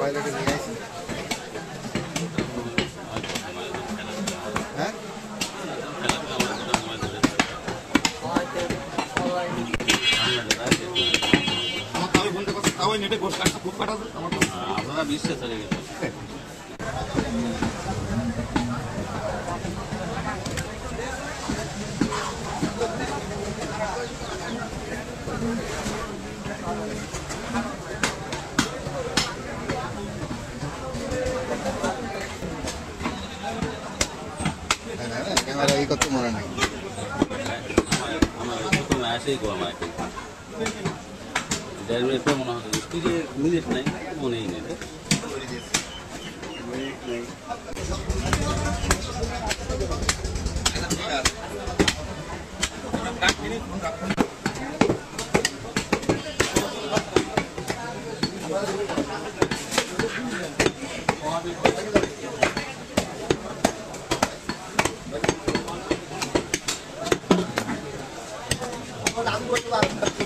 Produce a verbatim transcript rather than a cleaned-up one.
বাইরেকে নিয়ে আসি হ্যাঁ আমার তাও বলতে পারছি তাও নেটে গোস কাটটা খুব কাটা আপনারা বিশ্বাস চলে গেছে ক্যামেরা এই কত মনে নেই আমার ছোট ম্যাচেই গো আমার দেড় মিনিট পর মনে হচ্ছে স্পিডে মিনিট নাই মনেই নেই I'm